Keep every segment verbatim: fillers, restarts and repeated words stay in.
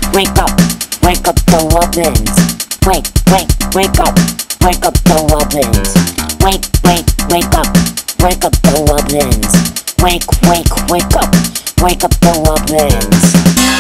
wake up, wake up the Robins. Wake, wake, wake up, wake up the Robins. Wake, wake, wake up, wake up the Robins. Wake, wake, wake up, wake up the Robins.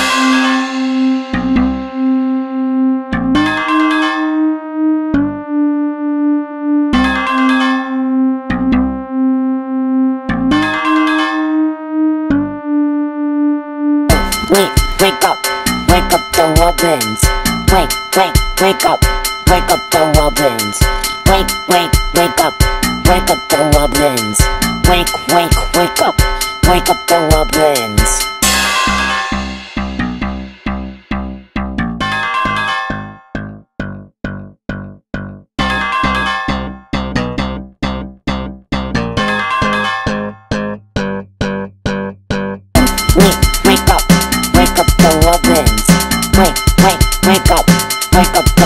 Wake, wake up, wake up the Robins. Wake, wake, wake up, wake up the Robins. Wake, wake, wake up, wake up the Robins. Wake, wake, wake up, wake up the Robins. Wake, wake up, wake up the Robins. Wake, wake, wake up, wake up